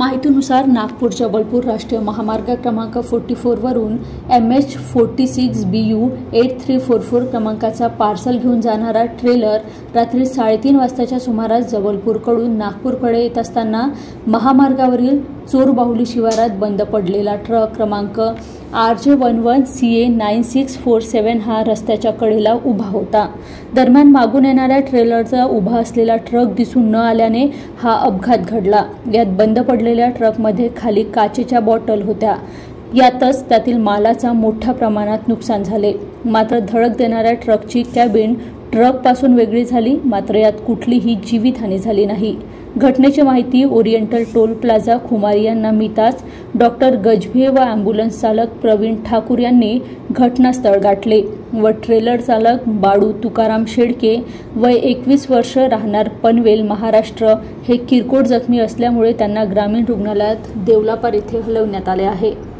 माहितीनुसार नागपूर जबलपूर राष्ट्रीय महामार्ग क्रमांक 44 वरून MH46BU 8344 क्रमांकाचा पार्सल घेऊन जाणारा ट्रेलर रात्री 3:30 वाजताच्या सुमारास जबलपूरकडून नागपूरकडे येत असताना महामार्गावरील चोरबाहुली शिवारात बंद पडलेला ट्रक क्रमांक RJ11CA 9647 हा रस्त्याच्या कडेला उभा होता। दरम्यान मागून येणाऱ्या ट्रेलरचा उभा असलेला ट्रक दिसून न आल्याने हा अपघात घडला। यात बंद पडलेल्या ट्रकमध्ये खाली काचेच्या बॉटल होत्या। यातच त्यातील मालाचा मोठ्या प्रमाणात नुकसान झाले। मात्र धडक देणाऱ्या ट्रकची कॅबिन ट्रकपासून वेगळी झाली, मात्र यात कुठलीही जीवितहानी झाली नाही। घटनेची माहिती ओरिएंटल टोल प्लाझा खुमारी यांना मिळताच डॉक्टर गजभिये व ॲम्ब्युलन्स चालक प्रवीण ठाकूर यांनी घटनास्थळ गाठले व ट्रेलर चालक बाळू तुकाराम शेडके वय 21 वर्ष राहणार पनवेल महाराष्ट्र हे किरकोळ जखमी असल्यामुळे त्यांना ग्रामीण रुग्णालयात देवलापार येथे हलवण्यात आले आहे।